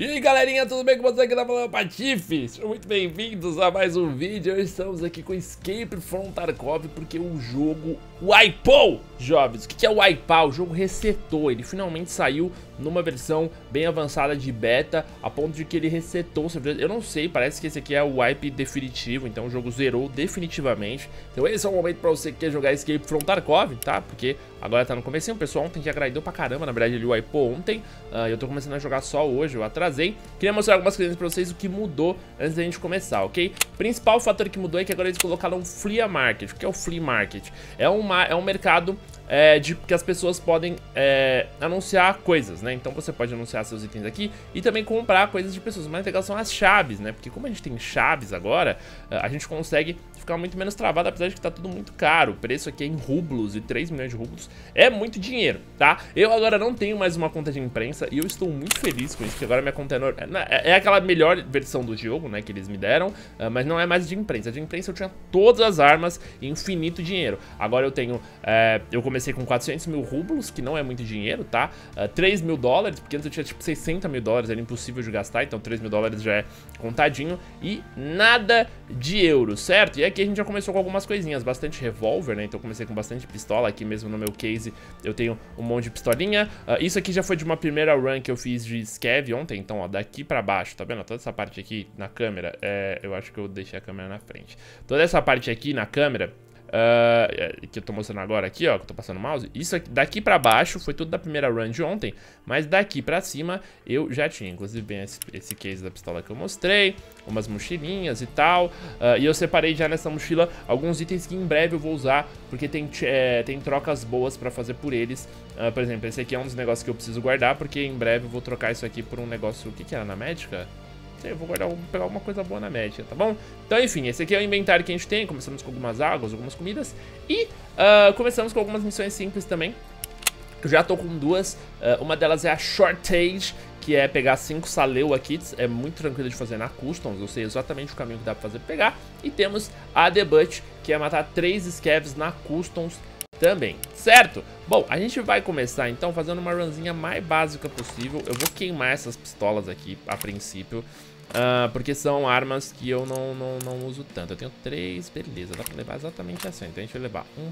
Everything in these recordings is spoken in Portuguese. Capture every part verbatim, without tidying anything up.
E aí galerinha, tudo bem com vocês? Aqui tá falando Patife? Sejam muito bem-vindos a mais um vídeo. Hoje estamos aqui com Escape from Tarkov porque o jogo wipeou, jovens. O que é o wipear? O jogo resetou, ele finalmente saiu numa versão bem avançada de beta, a ponto de que ele resetou o servidor. Eu não sei, parece que esse aqui é o wipe definitivo, então o jogo zerou definitivamente. Então esse é o momento pra você que quer jogar Escape from Tarkov, tá? Porque agora tá no comecinho, o pessoal ontem já agradou pra caramba, na verdade ele wipeou ontem. uh, Eu tô começando a jogar só hoje, eu atrasei. Queria mostrar algumas coisinhas pra vocês, o que mudou antes da gente começar, ok? O principal fator que mudou é que agora eles colocaram um Flea Market. O que é o Flea Market? É, uma, é um mercado é, de que as pessoas podem é, anunciar coisas, né? Então você pode anunciar seus itens aqui e também comprar coisas de pessoas. Mas legal são as chaves, né? Porque como a gente tem chaves agora, a gente consegue ficar muito menos travado, apesar de que tá tudo muito caro. O preço aqui é em rublos, e três milhões de rublos é muito dinheiro, tá? Eu agora não tenho mais uma conta de imprensa e eu estou muito feliz com isso, porque agora minha conta é, no... é aquela melhor versão do jogo, né, que eles me deram, mas não é mais de imprensa. De imprensa eu tinha todas as armas e infinito dinheiro. Agora eu tenho, é... eu comecei com quatrocentos mil rublos, que não é muito dinheiro, tá? três mil dólares, porque antes eu tinha tipo sessenta mil dólares, era impossível de gastar, então três mil dólares já é contadinho, e nada de euro, certo? E aqui a gente já começou com algumas coisinhas, bastante revólver, né? Então eu comecei com bastante pistola, aqui mesmo no meu case eu tenho um monte de pistolinha. uh, Isso aqui já foi de uma primeira run que eu fiz de scav ontem, então ó, daqui pra baixo, tá vendo? Toda essa parte aqui na câmera, é, eu acho que eu deixei a câmera na frente. Toda essa parte aqui na câmera, Uh, que eu tô mostrando agora aqui, ó, que eu tô passando o mouse, isso aqui, daqui pra baixo foi tudo da primeira run de ontem, mas daqui pra cima eu já tinha, inclusive bem esse, esse case da pistola que eu mostrei, umas mochilinhas e tal, uh, e eu separei já nessa mochila alguns itens que em breve eu vou usar, porque tem, é, tem trocas boas pra fazer por eles. Uh, por exemplo, esse aqui é um dos negócios que eu preciso guardar, porque em breve eu vou trocar isso aqui por um negócio, o que que era, na médica? Eu vou guardar, vou pegar alguma coisa boa na média, tá bom? Então, enfim, esse aqui é o inventário que a gente tem. Começamos com algumas águas, algumas comidas. E uh, começamos com algumas missões simples também. Eu já tô com duas. Uh, uma delas é a Shortage, que é pegar cinco Salewa Kits. É muito tranquilo de fazer na Customs. Eu sei exatamente o caminho que dá pra fazer pra pegar. E temos a Debut, que é matar três Scavs na Customs também, certo? Bom, a gente vai começar então fazendo uma runzinha mais básica possível. Eu vou queimar essas pistolas aqui a princípio, uh, porque são armas que eu não, não, não uso tanto. Eu tenho três, beleza, dá pra levar exatamente assim. Então a gente vai levar um,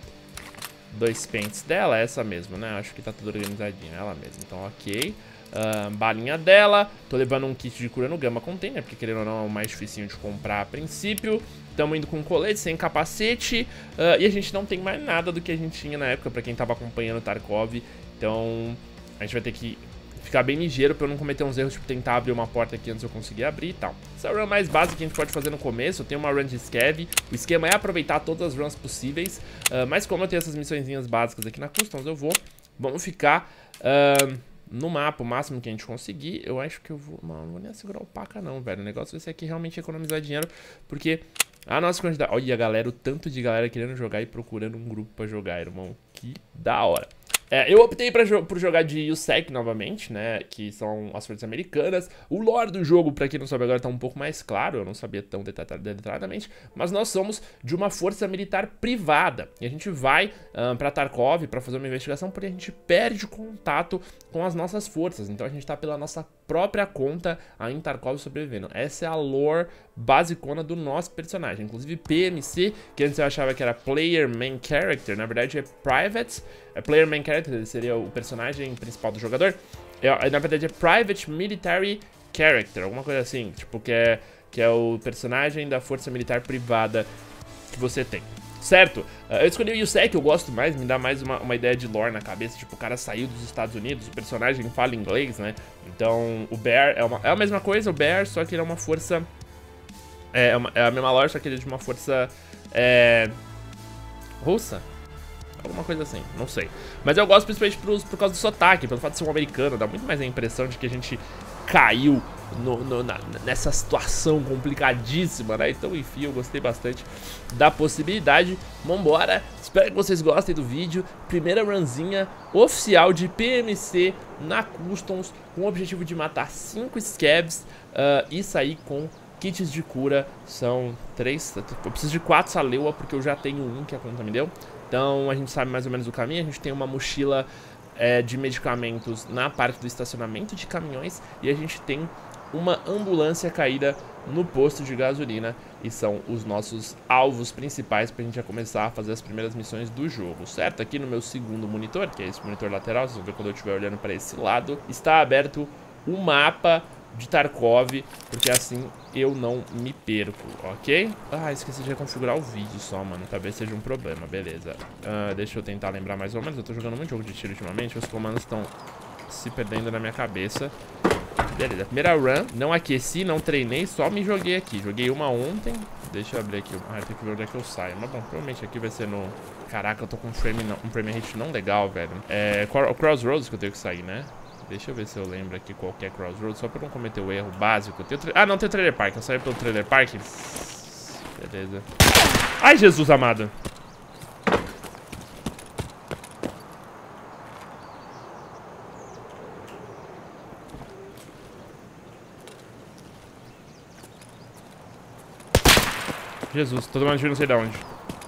dois pentes dela, essa mesmo, né? Acho que tá tudo organizadinho, ela mesma. Então ok, uh, balinha dela. Tô levando um kit de cura no Gamma Container, porque querendo ou não é o mais dificinho de comprar a princípio. Estamos indo com colete, sem capacete, uh, e a gente não tem mais nada do que a gente tinha na época, pra quem tava acompanhando o Tarkov. Então a gente vai ter que ficar bem ligeiro pra eu não cometer uns erros, tipo tentar abrir uma porta aqui antes de eu conseguir abrir e tal. Essa é a run mais básica que a gente pode fazer no começo. Eu tenho uma run de scav, o esquema é aproveitar todas as runs possíveis, uh, mas como eu tenho essas missõezinhas básicas aqui na Customs, eu vou, vamos ficar uh, no mapa o máximo que a gente conseguir. Eu acho que eu vou, não, não vou nem segurar o paca não, velho. O negócio vai ser aqui realmente economizar dinheiro, porque a nossa quantidade... Olha, galera, o tanto de galera querendo jogar e procurando um grupo pra jogar, irmão. Que da hora. É, eu optei pra, por jogar de U S E C novamente, né, que são as forças americanas. O lore do jogo, pra quem não sabe agora, tá um pouco mais claro. Eu não sabia tão detalhadamente, mas nós somos de uma força militar privada. E a gente vai um, pra Tarkov pra fazer uma investigação, porque a gente perde contato com as nossas forças. Então a gente tá pela nossa própria conta aí em Tarkov sobrevivendo. Essa é a lore basicona do nosso personagem. Inclusive P M C, que antes eu achava que era Player Main Character, na verdade é Private. É Player Main Character, ele seria o personagem principal do jogador. É, na verdade é Private Military Character, alguma coisa assim. Tipo, que é, que é o personagem da força militar privada que você tem. Certo? Eu escolhi o U S E C, eu gosto mais, me dá mais uma, uma ideia de lore na cabeça. Tipo, o cara saiu dos Estados Unidos, o personagem fala inglês, né? Então, o Bear é, uma, é a mesma coisa, o Bear, só que ele é uma força... É, uma, é a mesma lore, só que ele é de uma força... É... russa? Alguma coisa assim, não sei. Mas eu gosto principalmente pros, por causa do sotaque, pelo fato de ser um americano, dá muito mais a impressão de que a gente caiu no, no, na, nessa situação complicadíssima, né? Então, enfim, eu gostei bastante da possibilidade. Vambora, espero que vocês gostem do vídeo. Primeira runzinha oficial de P M C na Customs, com o objetivo de matar cinco scavs uh, e sair com kits de cura. São três, eu preciso de quatro Salewa, porque eu já tenho um que a conta me deu. Então a gente sabe mais ou menos o caminho. A gente tem uma mochila é, de medicamentos na parte do estacionamento de caminhões. E a gente tem uma ambulância caída no posto de gasolina. E são os nossos alvos principais pra gente já começar a fazer as primeiras missões do jogo, certo? Aqui no meu segundo monitor, que é esse monitor lateral, vocês vão ver quando eu estiver olhando pra esse lado, está aberto o mapa de Tarkov, porque assim eu não me perco, ok? Ah, esqueci de reconfigurar o vídeo só, mano. Talvez seja um problema, beleza. uh, Deixa eu tentar lembrar mais ou menos. Eu tô jogando muito jogo de tiro ultimamente. Os comandos estão se perdendo na minha cabeça. Beleza, primeira run. Não aqueci, não treinei, só me joguei aqui. Joguei uma ontem. Deixa eu abrir aqui. Ah, tem que ver onde é que eu saio. Mas bom, provavelmente aqui vai ser no... Caraca, eu tô com um frame, não, um frame rate não legal, velho. É o Crossroads que eu tenho que sair, né? Deixa eu ver se eu lembro aqui qual que é Crossroads, só pra não cometer o erro básico. Eu tenho... Ah, não, tem o Trailer Park. Eu saí pelo Trailer Park. Beleza. Ai, Jesus amado. Jesus, tô tomando tiro não sei de onde.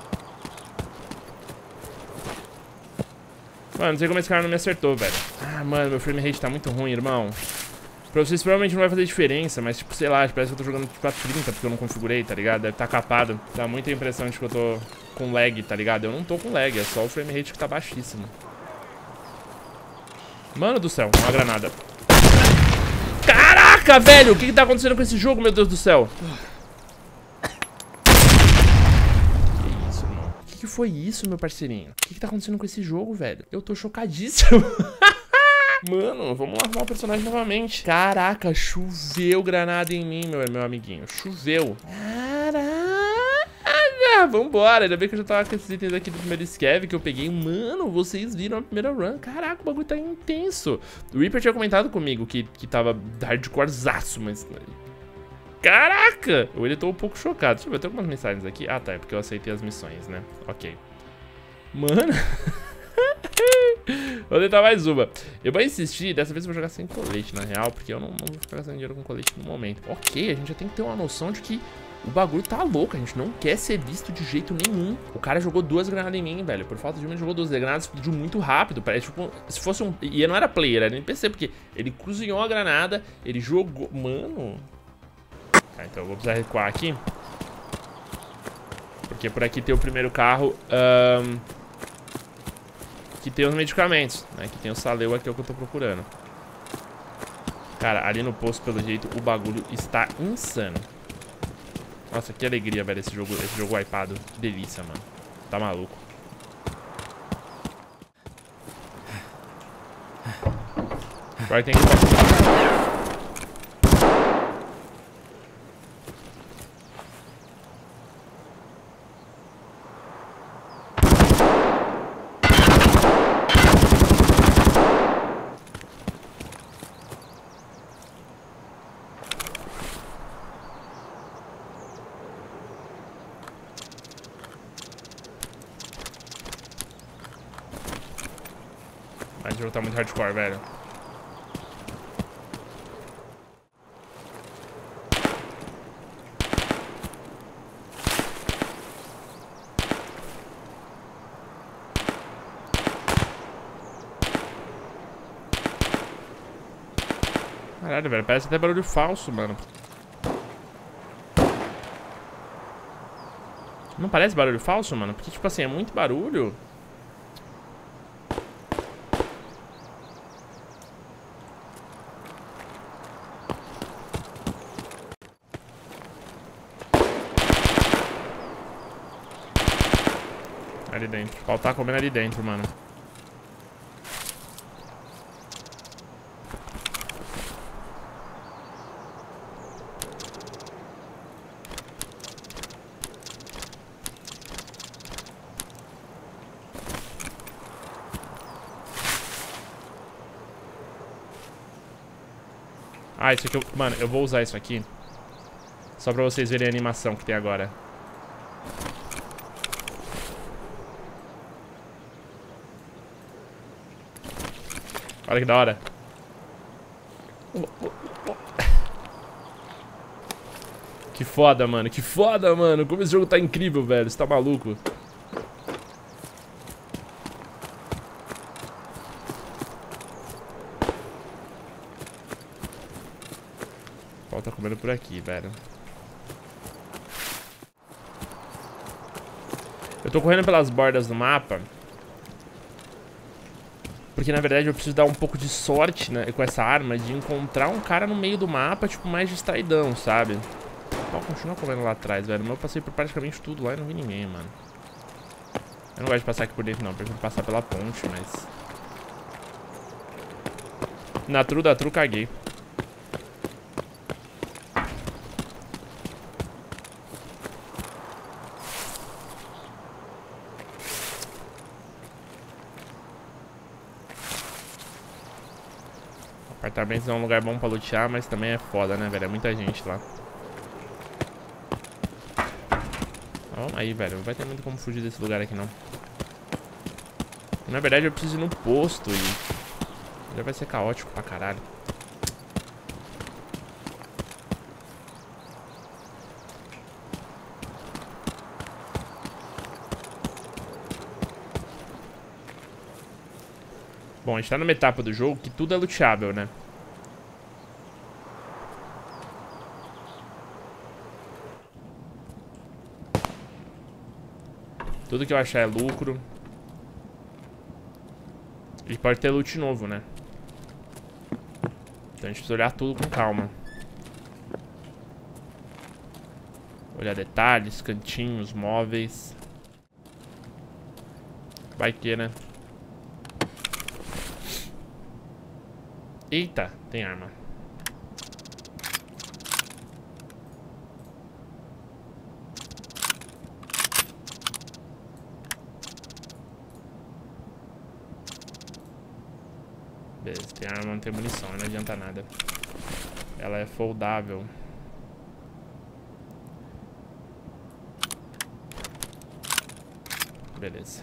Mano, não sei como esse cara não me acertou, velho. Ah, mano, meu frame rate tá muito ruim, irmão. Pra vocês provavelmente não vai fazer diferença, mas tipo, sei lá, parece que eu tô jogando tipo a trinta porque eu não configurei, tá ligado? Deve tá capado. Dá muita impressão de que eu tô com lag, tá ligado? Eu não tô com lag, é só o frame rate que tá baixíssimo. Mano do céu, uma granada. Caraca, velho, o que que tá acontecendo com esse jogo, meu Deus do céu? O que foi isso, meu parceirinho? O que que tá acontecendo com esse jogo, velho? Eu tô chocadíssimo. Mano, vamos lá arrumar o personagem novamente. Caraca, choveu granada em mim, meu, meu amiguinho. Choveu. Caraca, vambora. Ainda bem que eu já tava com esses itens aqui do primeiro scav que eu peguei. Mano, vocês viram a primeira run. Caraca, o bagulho tá intenso. O Reaper tinha comentado comigo que, que tava hardcorezaço, mas... Caraca! Eu ainda tô um pouco chocado. Deixa eu ver, tem algumas mensagens aqui. Ah, tá, é porque eu aceitei as missões, né? Ok. Mano... Vou tentar mais uma. Eu vou insistir, dessa vez eu vou jogar sem colete, na real, porque eu não, não vou ficar gastando dinheiro com colete no momento. Ok, a gente já tem que ter uma noção de que o bagulho tá louco. A gente não quer ser visto de jeito nenhum. O cara jogou duas granadas em mim, velho. Por falta de uma, ele jogou duas granadas, explodiu muito rápido. Parece tipo, se fosse um... E não era player, era N P C, porque ele cozinhou a granada, ele jogou... Mano... Tá, então eu vou precisar recuar aqui. Porque por aqui tem o primeiro carro. Um, que tem os medicamentos, né? Que tem o Saleu aqui, é o que eu tô procurando. Cara, ali no posto, pelo jeito, o bagulho está insano. Nossa, que alegria, velho, esse jogo, esse jogo wipeado. Que delícia, mano. Tá maluco. Agora tem que... Mas o jogo tá muito hardcore, velho. Caralho, velho, parece até barulho falso, mano. Não parece barulho falso, mano? Porque, tipo assim, é muito barulho. Ali dentro. O pau tá comendo ali dentro, mano. Ah, isso aqui eu... Mano, eu vou usar isso aqui só pra vocês verem a animação que tem agora. Olha que da hora. Que foda, mano. Que foda, mano. Como esse jogo tá incrível, velho. Você tá maluco. O pau tá comendo por aqui, velho. Eu tô correndo pelas bordas do mapa porque, na verdade, eu preciso dar um pouco de sorte, né, com essa arma, de encontrar um cara no meio do mapa, tipo, mais distraidão, sabe? O pau continua comendo lá atrás, velho. Eu passei por praticamente tudo lá e não vi ninguém, mano. Eu não gosto de passar aqui por dentro, não. Eu prefiro passar pela ponte, mas... Na tru da tru, caguei. Apartamentos é um lugar bom pra lutear, mas também é foda, né, velho? É muita gente lá. Vamos aí, velho. Não vai ter muito como fugir desse lugar aqui, não. Na verdade, eu preciso ir no posto e... já vai ser caótico pra caralho. Bom, a gente tá numa etapa do jogo que tudo é luteável, né? Tudo que eu achar é lucro. E pode ter loot novo, né? Então a gente precisa olhar tudo com calma. Olhar detalhes, cantinhos, móveis. Vai que, né? Eita, tem arma. Beleza, tem arma, não tem munição, não adianta nada. Ela é foldável. Beleza.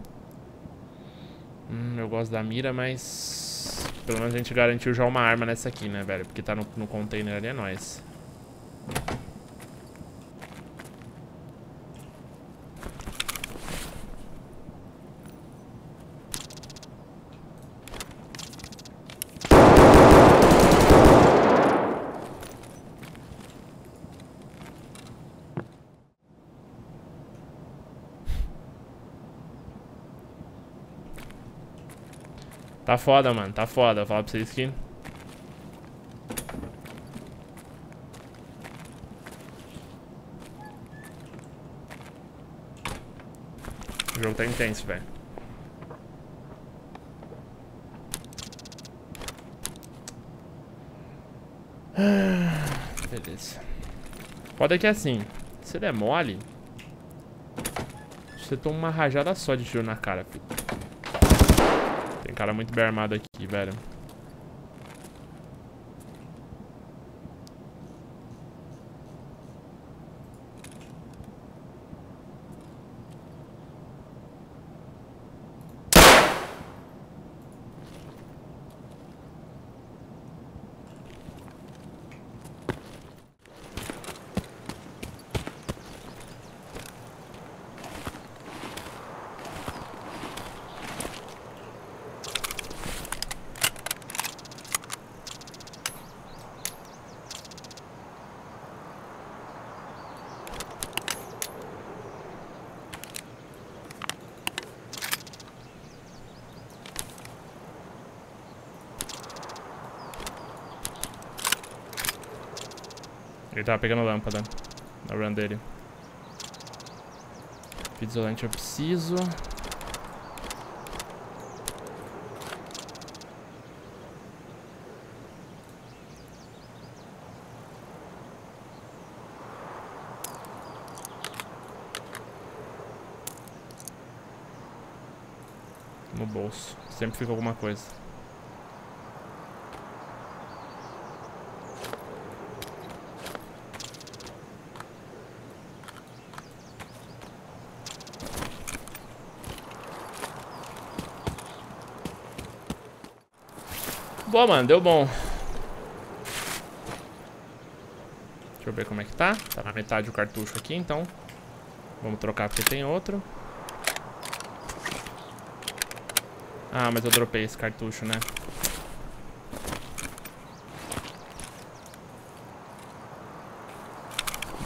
Hum, eu gosto da mira, mas... pelo menos a gente garantiu já uma arma nessa aqui, né, velho? Porque tá no, no container ali, é nóis. Tá foda, mano. Tá foda. Vou falar pra vocês que... o jogo tá intenso, velho. Beleza. Foda que é assim. Se ele é mole, você toma uma rajada só de tiro na cara, filho. Tem cara muito bem armado aqui, velho. Ele tava pegando lâmpada na run dele. Fita isolante eu preciso. No bolso. Sempre fica alguma coisa. Boa, mano, deu bom. Deixa eu ver como é que tá. Tá na metade o cartucho aqui, então vamos trocar porque tem outro. Ah, mas eu dropei esse cartucho, né?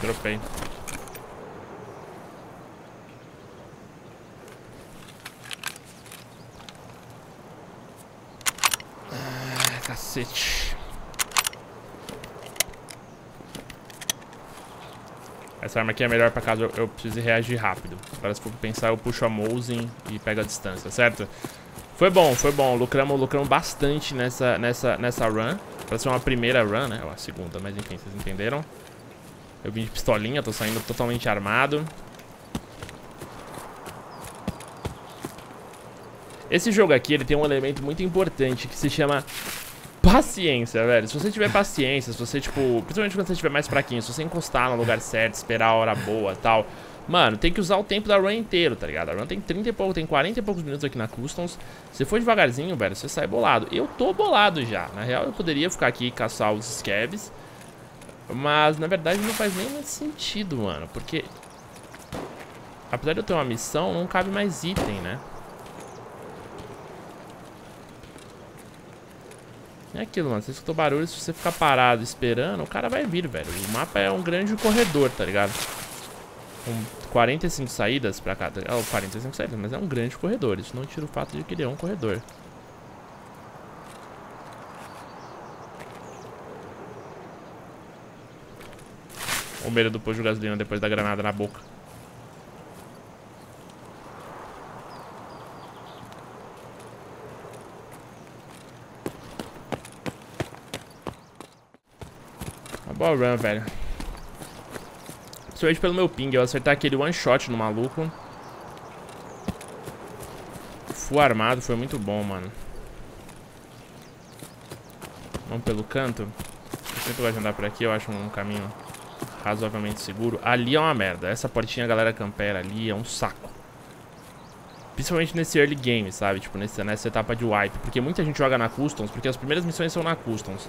Dropei. Ah, cacete. Essa arma aqui é melhor pra caso eu, eu precise reagir rápido. Agora se for pensar, eu puxo a Mosin e pego a distância, certo? Foi bom, foi bom. Lucramos, lucramos bastante nessa, nessa, nessa run. Pra ser uma primeira run, né? Ou a segunda, mas enfim, vocês entenderam. Eu vim de pistolinha, tô saindo totalmente armado. Esse jogo aqui, ele tem um elemento muito importante que se chama paciência, velho. Se você tiver paciência, se você, tipo... Principalmente quando você estiver mais fraquinho, se você encostar no lugar certo, esperar a hora boa e tal... Mano, tem que usar o tempo da run inteiro, tá ligado? A run tem trinta e pouco, tem quarenta e poucos minutos aqui na Customs. Se for devagarzinho, velho, você sai bolado. Eu tô bolado já. Na real, eu poderia ficar aqui e caçar os scavs. Mas, na verdade, não faz nem muito sentido, mano. Porque... apesar de eu ter uma missão, não cabe mais item, né? É aquilo, mano. Você escutou barulho, se você ficar parado esperando, o cara vai vir, velho. O mapa é um grande corredor, tá ligado? Com quarenta e cinco saídas pra cá. Oh, quarenta e cinco saídas, mas é um grande corredor. Isso não tira o fato de que ele é um corredor. O medo do posto de gasolina depois da granada na boca. Uma boa run, velho. Principalmente pelo meu ping. Eu acertar aquele one shot no maluco. Full armado foi muito bom, mano. Vamos pelo canto. Eu sempre gosto de andar por aqui. Eu acho um caminho razoavelmente seguro. Ali é uma merda. Essa portinha, a galera campera ali, é um saco. Principalmente nesse early game, sabe? Tipo, nesse, nessa etapa de wipe. Porque muita gente joga na Customs, porque as primeiras missões são na Customs.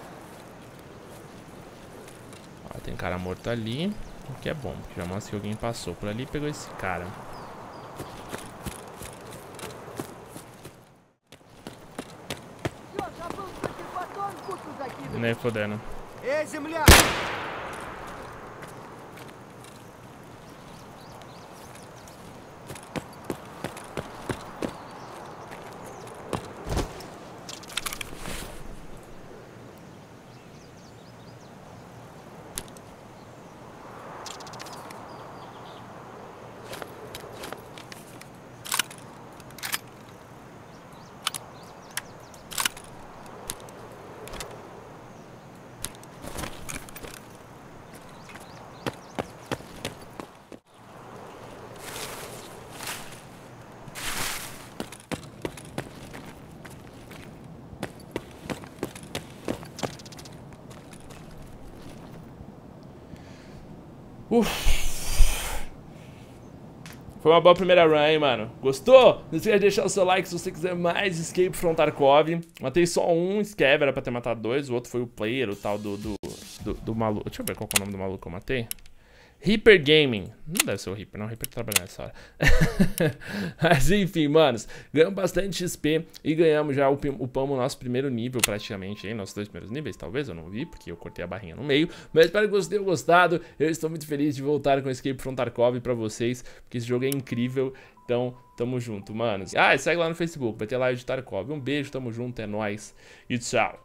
Ó, tem cara morto ali. O que é bom, porque já mostra que alguém passou por ali e pegou esse cara. Nem fodendo. Uff. Foi uma boa primeira run, hein, mano. Gostou? Não esqueça de deixar o seu like se você quiser mais Escape from Tarkov. Matei só um Scav, era pra ter matado dois. O outro foi o player, o tal do, do, do, do maluco. Deixa eu ver qual que é o nome do maluco que eu matei. Reaper Gaming. Não deve ser o Reaper, não. O Reaper trabalha nessa hora. Mas enfim, manos. Ganhamos bastante X P e ganhamos já, upamos o nosso primeiro nível praticamente, hein? Nossos dois primeiros níveis, talvez, eu não vi, porque eu cortei a barrinha no meio. Mas espero que vocês tenham gostado. Eu estou muito feliz de voltar com Escape from Tarkov pra vocês, porque esse jogo é incrível. Então, tamo junto, manos. Ah, e segue lá no Facebook, vai ter live de Tarkov. Um beijo, tamo junto, é nóis e tchau.